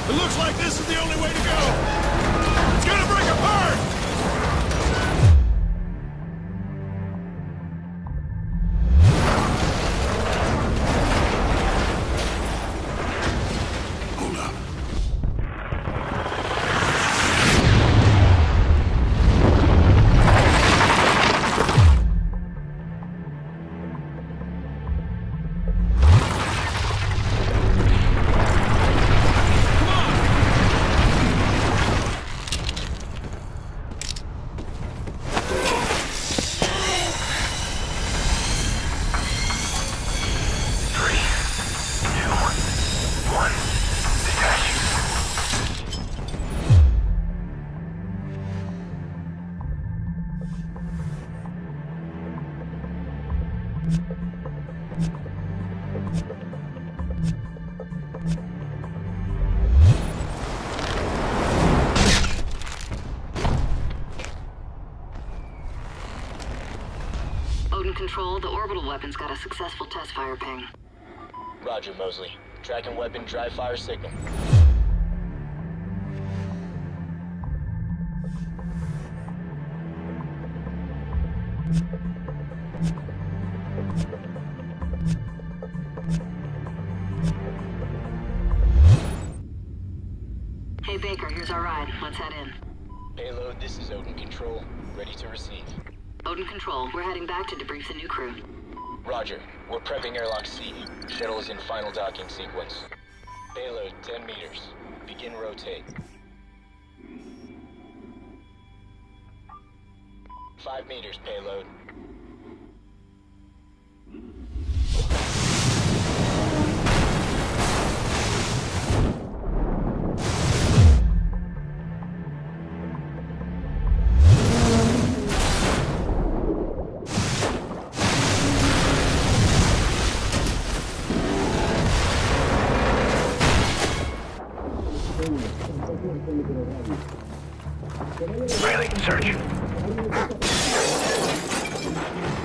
It looks like this is the only way to go! It's gonna break apart! Hold up. Odin Control, the orbital weapon's got a successful test fire ping. Roger, Mosley. Tracking weapon dry fire signal. Hey Baker, here's our ride. Let's head in. Payload, this is Odin Control. Ready to receive. Odin Control, we're heading back to debrief the new crew. Roger. We're prepping airlock C. Shuttle is in final docking sequence. Payload, 10 meters. Begin rotate. 5 meters, payload. Riley, search.